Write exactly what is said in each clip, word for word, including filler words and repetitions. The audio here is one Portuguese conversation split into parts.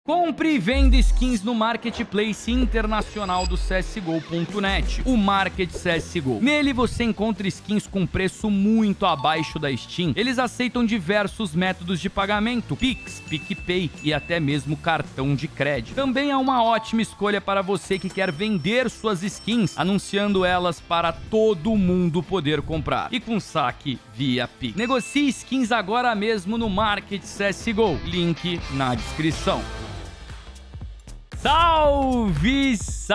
Compre e venda skins no Marketplace Internacional do C S G O ponto net, o Market C S G O. Nele você encontra skins com preço muito abaixo da Steam. Eles aceitam diversos métodos de pagamento, Pix, PicPay e até mesmo cartão de crédito. Também é uma ótima escolha para você que quer vender suas skins, anunciando elas para todo mundo poder comprar. E com saque via Pix. Negocie skins agora mesmo no Market C S G O. Link na descrição. Salve,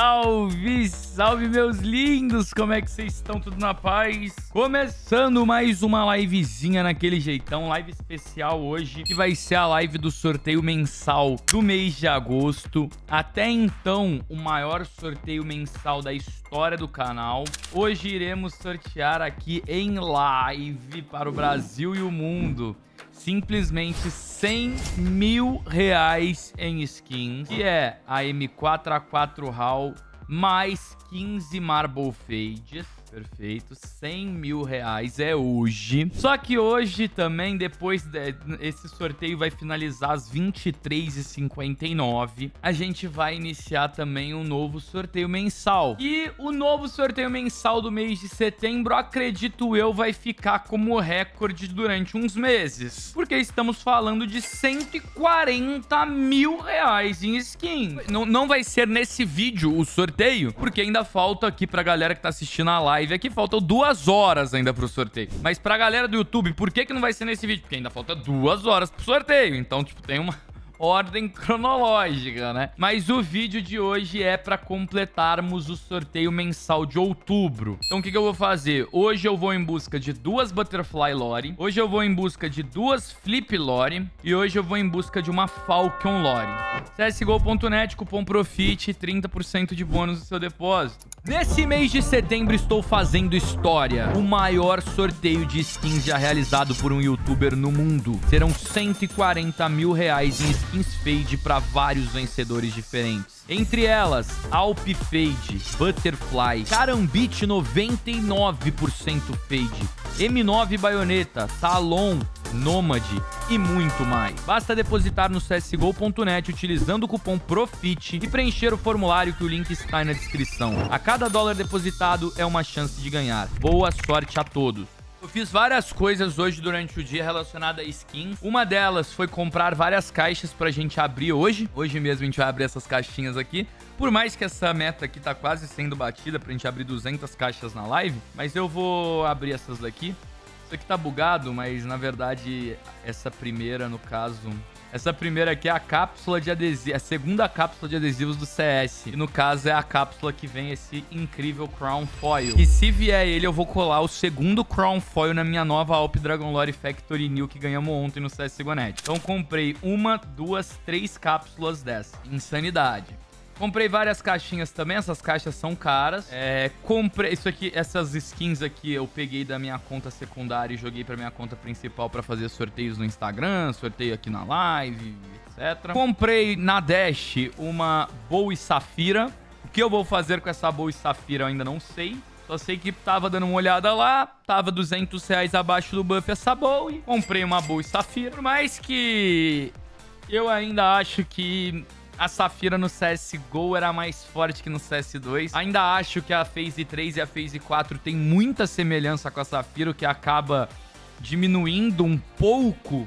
salve, salve, meus lindos! Como é que vocês estão? Tudo na paz? Começando mais uma livezinha naquele jeitão, live especial hoje, que vai ser a live do sorteio mensal do mês de agosto. Até então, o maior sorteio mensal da história do canal. Hoje iremos sortear aqui em live para o Brasil e o mundo simplesmente cem mil reais em skins, que é a M quatro A quatro HAL mais quinze Marble Fades. Perfeito, cem mil reais é hoje. Só que hoje também, depois de, esse sorteio vai finalizar às vinte e três e cinquenta e nove. A gente vai iniciar também um novo sorteio mensal. E o novo sorteio mensal do mês de setembro, acredito eu, vai ficar como recorde durante uns meses. Porque estamos falando de cento e quarenta mil reais em skin. Não, não vai ser nesse vídeo o sorteio, porque ainda falta aqui pra galera que tá assistindo a live. Aqui faltam duas horas ainda pro sorteio. Mas pra galera do YouTube, por que que não vai ser nesse vídeo? Porque ainda falta duas horas pro sorteio. Então, tipo, tem uma ordem cronológica, né? Mas o vídeo de hoje é pra completarmos o sorteio mensal de outubro. Então, o que que eu vou fazer? Hoje eu vou em busca de duas Butterfly Lore. Hoje eu vou em busca de duas Flip Lore. E hoje eu vou em busca de uma Falcon Lore. C S G O ponto net, cupom PROFIT, trinta por cento de bônus no seu depósito. Nesse mês de setembro estou fazendo história. O maior sorteio de skins já realizado por um youtuber no mundo. Serão cento e quarenta mil reais em skins Fade para vários vencedores diferentes. Entre elas, Alp Fade, Butterfly, Karambit noventa e nove por cento Fade, M nove Baioneta, Talon, Nomad e muito mais. Basta depositar no C S G O ponto net utilizando o cupom PROFIT e preencher o formulário que o link está aí na descrição. A cada dólar depositado é uma chance de ganhar. Boa sorte a todos! Eu fiz várias coisas hoje durante o dia relacionadas a skins. Uma delas foi comprar várias caixas pra gente abrir hoje. Hoje mesmo a gente vai abrir essas caixinhas aqui. Por mais que essa meta aqui tá quase sendo batida pra gente abrir duzentas caixas na live, mas eu vou abrir essas daqui. Isso aqui tá bugado, mas na verdade essa primeira, no caso... Essa primeira aqui é a cápsula de adesivos, a segunda cápsula de adesivos do C S. E no caso é a cápsula que vem esse incrível Crown Foil. E se vier ele, eu vou colar o segundo Crown Foil na minha nova Alp Dragon Lore Factory New que ganhamos ontem no C S G O ponto net. Então comprei uma, duas, três cápsulas dessa. Insanidade. Comprei várias caixinhas também, essas caixas são caras. É, comprei isso aqui, essas skins aqui eu peguei da minha conta secundária e joguei pra minha conta principal pra fazer sorteios no Instagram, sorteio aqui na live, etcétera. Comprei na Dash uma Bowie Safira. O que eu vou fazer com essa Bowie Safira eu ainda não sei. Só sei que tava dando uma olhada lá, tava duzentos reais abaixo do buff essa Bowie. Comprei uma Bowie Safira. Por mais que eu ainda acho que a Safira no C S G O era mais forte que no C S dois. Ainda acho que a Phase três e a Phase quatro tem muita semelhança com a Safira, o que acaba diminuindo um pouco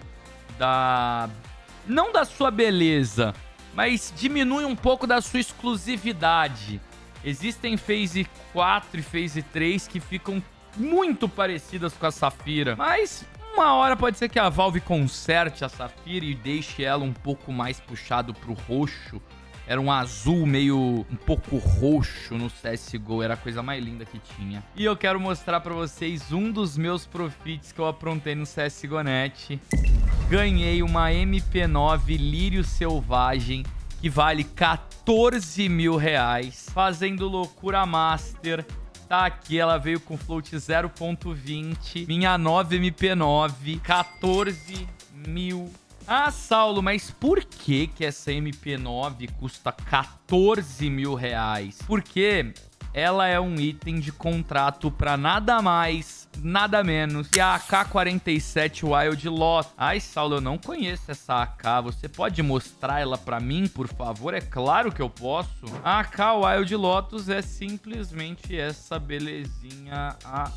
da... não da sua beleza, mas diminui um pouco da sua exclusividade. Existem Phase quatro e Phase três que ficam muito parecidas com a Safira, mas... uma hora pode ser que a Valve conserte a Safira e deixe ela um pouco mais puxado pro roxo. Era um azul meio um pouco roxo no C S G O, era a coisa mais linda que tinha. E eu quero mostrar pra vocês um dos meus profits que eu aprontei no C S G O ponto net. Ganhei uma M P nove Lírio Selvagem que vale quatorze mil reais, fazendo loucura master. Tá aqui, ela veio com float zero ponto vinte. Minha nova M P nove, quatorze mil. Ah, Saulo, mas por que que essa M P nove custa quatorze mil reais? Porque ela é um item de contrato para nada mais nada menos que a A K quarenta e sete Wild Lotus. Ai, Saulo, eu não conheço essa A K. Você pode mostrar ela pra mim, por favor? É claro que eu posso. A A K Wild Lotus é simplesmente essa belezinha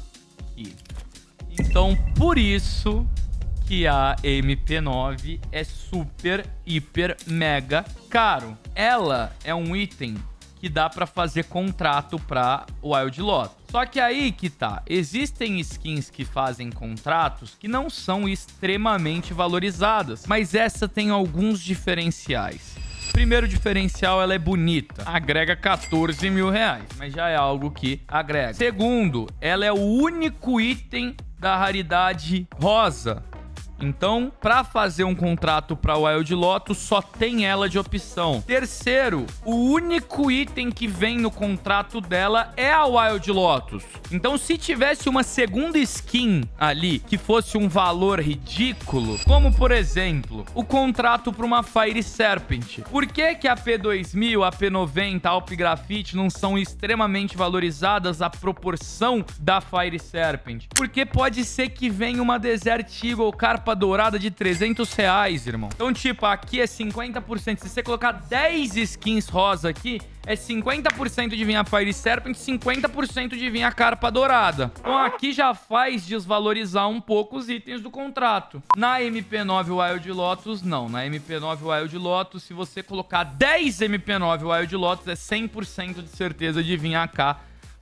aqui. Então, por isso que a M P nove é super, hiper, mega caro. Ela é um item que dá pra fazer contrato pra Wild Lotus. Só que aí que tá, existem skins que fazem contratos que não são extremamente valorizadas, mas essa tem alguns diferenciais. Primeiro diferencial, ela é bonita, agrega quatorze mil reais, mas já é algo que agrega. Segundo, ela é o único item da raridade rosa. Então, para fazer um contrato para Wild Lotus, só tem ela de opção. Terceiro, o único item que vem no contrato dela é a Wild Lotus. Então, se tivesse uma segunda skin ali que fosse um valor ridículo, como por exemplo, o contrato para uma Fire Serpent. Por que que a P dois mil, a P noventa, a Alp Graffiti não são extremamente valorizadas à proporção da Fire Serpent? Porque pode ser que venha uma Desert Eagle Carpa dourada de trezentos reais, irmão. Então, tipo, aqui é cinquenta por cento. Se você colocar dez skins rosa aqui, é cinquenta por cento de vir a Fire Serpent, cinquenta por cento de vir a Carpa dourada. Então, aqui já faz desvalorizar um pouco os itens do contrato. Na M P nove Wild Lotus, não. Na M P nove Wild Lotus, se você colocar dez M P nove Wild Lotus, é cem por cento de certeza de vir a K.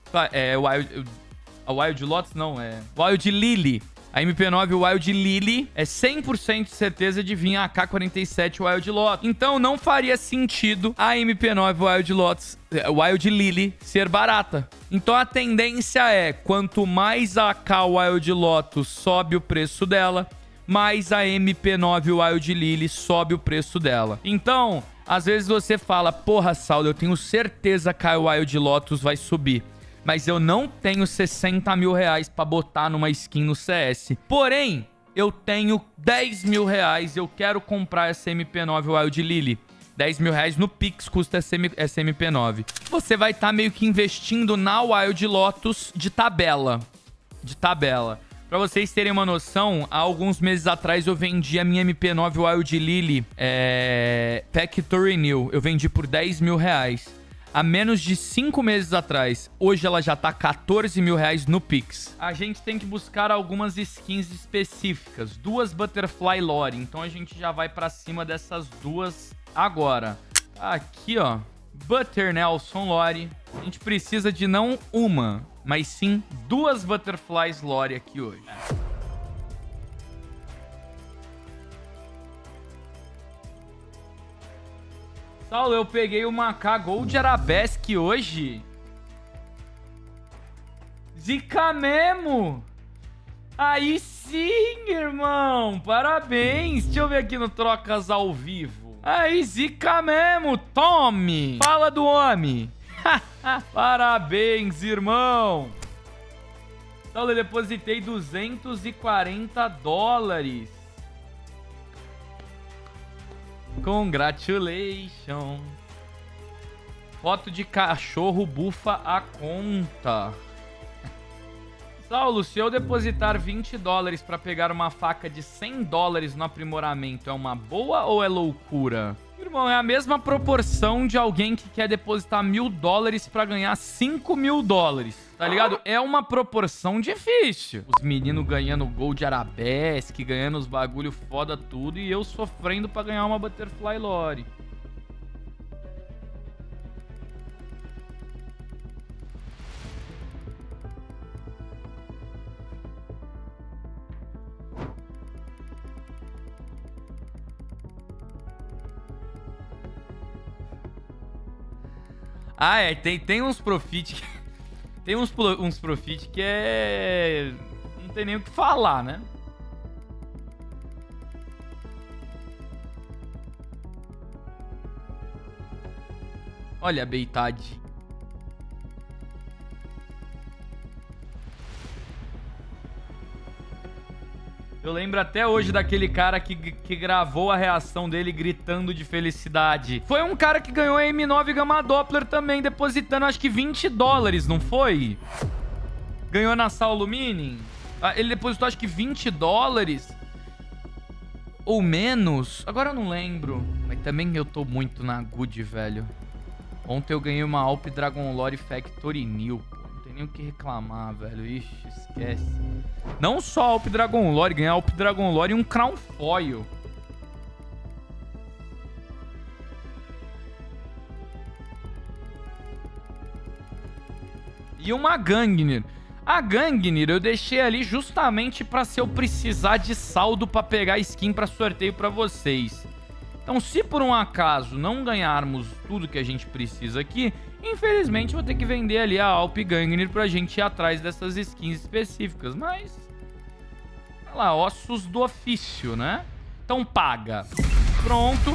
É, Wild... A Wild Lotus, não, é... Wild Lily. A M P nove Wild Lily é cem por cento de certeza de vir a A K quarenta e sete Wild Lotus. Então não faria sentido a M P nove Wild Lotus, Wild Lily ser barata. Então a tendência é, quanto mais a A K Wild Lotus sobe o preço dela, mais a M P nove Wild Lily sobe o preço dela. Então, às vezes você fala, porra, Saulo, eu tenho certeza que a Wild Lotus vai subir. Mas eu não tenho sessenta mil reais pra botar numa skin no C S. Porém, eu tenho dez mil reais e eu quero comprar essa M P nove Wild Lily. dez mil reais no Pix custa essa M P nove. Você vai estar tá meio que investindo na Wild Lotus de tabela. De tabela. Pra vocês terem uma noção, há alguns meses atrás eu vendi a minha M P nove Wild Lily é... Pack to Renew. Eu vendi por dez mil reais. Há menos de cinco meses atrás. Hoje ela já tá quatorze mil reais no Pix. A gente tem que buscar algumas skins específicas. Duas Butterfly Lore. Então a gente já vai pra cima dessas duas agora. Aqui, ó. Butter Nelson Lore. A gente precisa de não uma, mas sim duas Butterflies Lore aqui hoje. Saulo, eu peguei uma A K Gold Arabesque hoje. Zica mesmo. Aí sim, irmão. Parabéns. Deixa eu ver aqui no Trocas ao Vivo. Aí, zica mesmo. Tome. Fala do homem. Parabéns, irmão. Saulo, eu depositei duzentos e quarenta dólares. Congratulations. Foto de cachorro bufa a conta. Saulo, se eu depositar vinte dólares pra pegar uma faca de cem dólares no aprimoramento, é uma boa ou é loucura? Irmão, é a mesma proporção de alguém que quer depositar mil dólares pra ganhar cinco mil dólares. Tá ligado? É uma proporção difícil. Os meninos ganhando Gold Arabesque, ganhando os bagulho foda tudo, e eu sofrendo pra ganhar uma Butterfly Lore. Ah, é. Tem, tem uns profit que... Tem uns, uns profit que é... Não tem nem o que falar, né? Olha a beitade. Eu lembro até hoje daquele cara que, que gravou a reação dele gritando de felicidade. Foi um cara que ganhou a M nove Gamma Doppler também, depositando acho que vinte dólares, não foi? Ganhou na Saulo Mini? Ele depositou acho que vinte dólares. Ou menos. Agora eu não lembro. Mas também eu tô muito na good, velho. Ontem eu ganhei uma Alp Dragon Lore Factory New. Pô. Não tem nem o que reclamar, velho. Ixi, esquece. Não só Alp Dragon Lore. Ganhei Alp Dragon Lore e um Crown Foil. E uma Gangnir. A Gangnir eu deixei ali justamente pra se eu precisar de saldo pra pegar skin pra sorteio pra vocês. Então, se por um acaso não ganharmos tudo que a gente precisa aqui, infelizmente vou ter que vender ali a Alp Gangnir pra gente ir atrás dessas skins específicas. Mas, olha lá, ossos do ofício, né? Então paga. Pronto.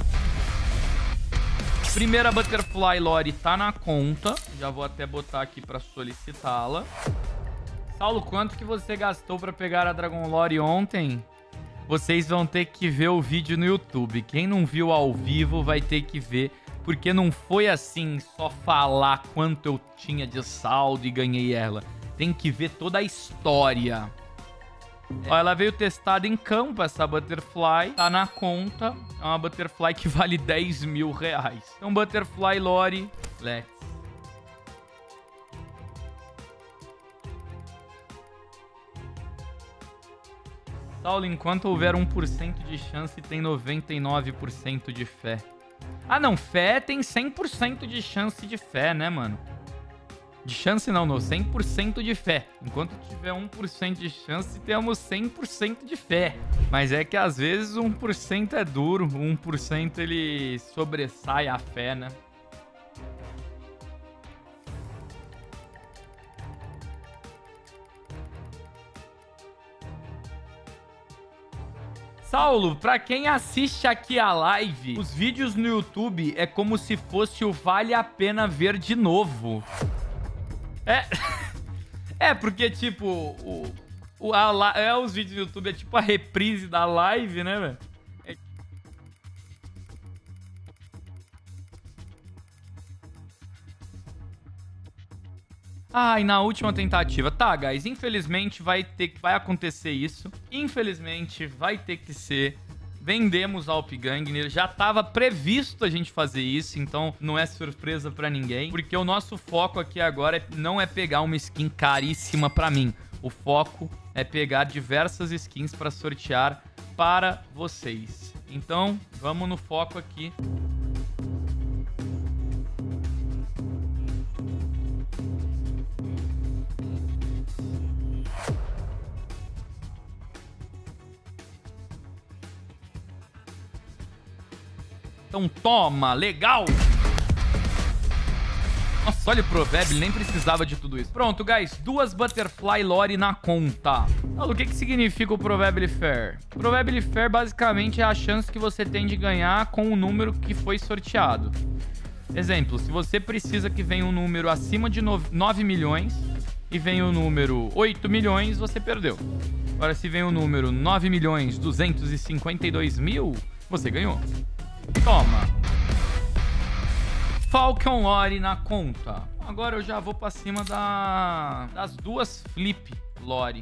Primeira Butterfly Lore tá na conta. Já vou até botar aqui pra solicitá-la. Saulo, quanto que você gastou pra pegar a Dragon Lore ontem? Vocês vão ter que ver o vídeo no YouTube. Quem não viu ao vivo vai ter que ver. Porque não foi assim só falar quanto eu tinha de saldo e ganhei ela. Tem que ver toda a história. É. Ó, ela veio testada em campo, essa Butterfly. Tá na conta. É uma Butterfly que vale dez mil reais. Então, Butterfly Lore. Let's. Saulo, enquanto houver um por cento de chance, tem noventa e nove por cento de fé. Ah, não. Fé tem cem por cento de chance de fé, né, mano? De chance não, não. cem por cento de fé. Enquanto tiver um por cento de chance, temos cem por cento de fé. Mas é que às vezes um por cento é duro. um por cento ele sobressai a fé, né? Saulo, pra quem assiste aqui a live, os vídeos no YouTube é como se fosse o Vale a Pena Ver de Novo. É, é porque, tipo, o, o, a, é, os vídeos do YouTube é tipo a reprise da live, né, velho? É... Ai, na última tentativa. Tá, guys, infelizmente vai ter vai acontecer isso. Infelizmente vai ter que ser... Vendemos a Alp Gangnir, já estava previsto a gente fazer isso, então não é surpresa pra ninguém, porque o nosso foco aqui agora é, não é pegar uma skin caríssima pra mim. O foco é pegar diversas skins pra sortear para vocês. Então, vamos no foco aqui. Então toma, legal! Nossa, olha o provérbio, ele nem precisava de tudo isso. Pronto, guys, duas Butterfly Lore na conta. Olha, o que que significa o Probability Fair? Probability Fair basicamente é a chance que você tem de ganhar com o número que foi sorteado. Exemplo, se você precisa que venha um número acima de nove milhões e venha o número oito milhões, você perdeu. Agora, se vem o número nove milhões duzentos e cinquenta e dois mil, você ganhou. Toma. Falcon Lore na conta. Agora eu já vou pra cima da... das duas Flip Lore.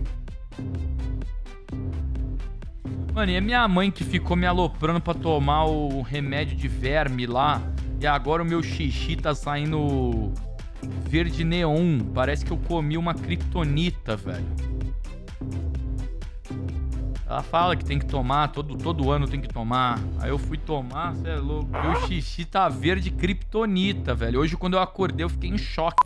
Mano, e é minha mãe que ficou me aloprando pra tomar o remédio de verme lá. E agora o meu xixi tá saindo verde neon. Parece que eu comi uma kryptonita, velho. Ela fala que tem que tomar, todo, todo ano tem que tomar. Aí eu fui tomar, cê é louco. Meu xixi tá verde kryptonita, velho. Hoje, quando eu acordei, eu fiquei em choque.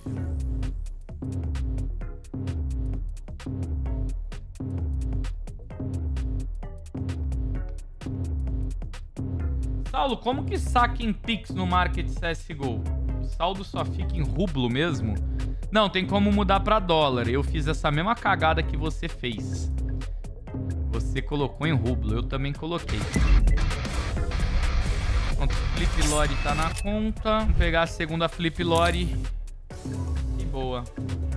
Saulo, como que saca em Pix no Market C S G O? O saldo só fica em rublo mesmo? Não, tem como mudar pra dólar. Eu fiz essa mesma cagada que você fez. Você colocou em rublo, eu também coloquei. Pronto, Flip Lore tá na conta. Vamos pegar a segunda Flip Lore. Que boa.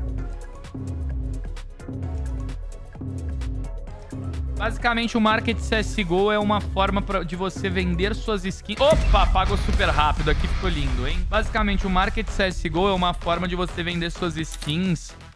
Basicamente, o Market C S G O é uma forma pra, de você vender suas skins... Opa, apagou super rápido. Aqui ficou lindo, hein? Basicamente, o Market C S G O é uma forma de você vender suas skins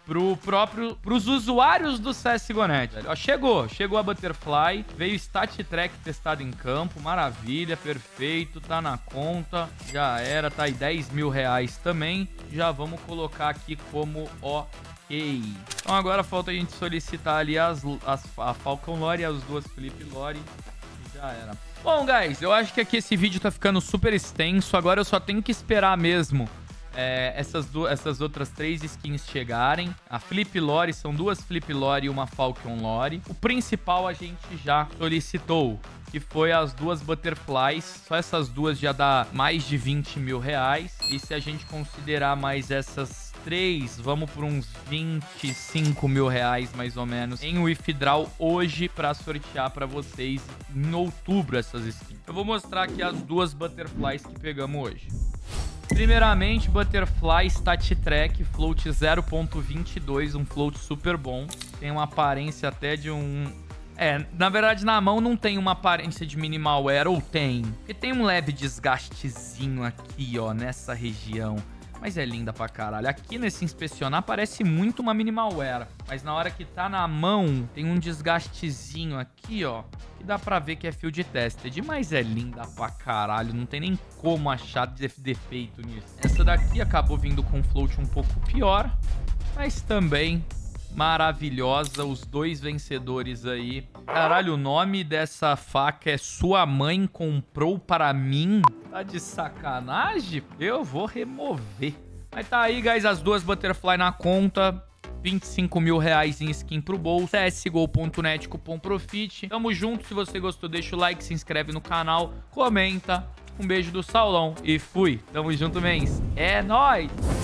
pro próprio, pros usuários do C S G O Net. Ó, chegou, chegou a Butterfly, veio Stat Track testado em campo, maravilha, perfeito, tá na conta, já era, tá aí dez mil reais também, já vamos colocar aqui como ok. Então agora falta a gente solicitar ali as, as, a Falcon Lore e as duas Flip Lore, e já era. Bom, guys, eu acho que aqui esse vídeo tá ficando super extenso, agora eu só tenho que esperar mesmo É, essas, duas, essas outras três skins chegarem. A Flip Lore, são duas Flip Lore e uma Falcon Lore. O principal a gente já solicitou, que foi as duas Butterflies. Só essas duas já dá mais de vinte mil reais. E se a gente considerar mais essas três, vamos por uns vinte e cinco mil reais mais ou menos em Withdraw hoje para sortear para vocês em outubro essas skins. Eu vou mostrar aqui as duas Butterflies que pegamos hoje. Primeiramente, Butterfly Stat Track Float zero ponto vinte e dois, um float super bom. Tem uma aparência até de um... É, na verdade na mão não tem uma aparência de minimal wear, ou tem? Porque tem um leve desgastezinho aqui, ó, nessa região. Mas é linda pra caralho. Aqui nesse inspecionar parece muito uma minimal wear, mas na hora que tá na mão tem um desgastezinho aqui, ó, que dá pra ver que é Field Tested. Mas é linda pra caralho, não tem nem como achar defeito nisso. Essa daqui acabou vindo com um float um pouco pior, mas também maravilhosa. Os dois vencedores aí. Caralho, o nome dessa faca é Sua Mãe Comprou Para Mim. Tá de sacanagem? Eu vou remover. Mas tá aí, guys, as duas Butterfly na conta. vinte e cinco mil reais em skin pro bolso. C S G O ponto net, cupom Profit. Tamo junto. Se você gostou, deixa o like, se inscreve no canal, comenta. Um beijo do Saulão e fui. Tamo junto, mens. É nóis!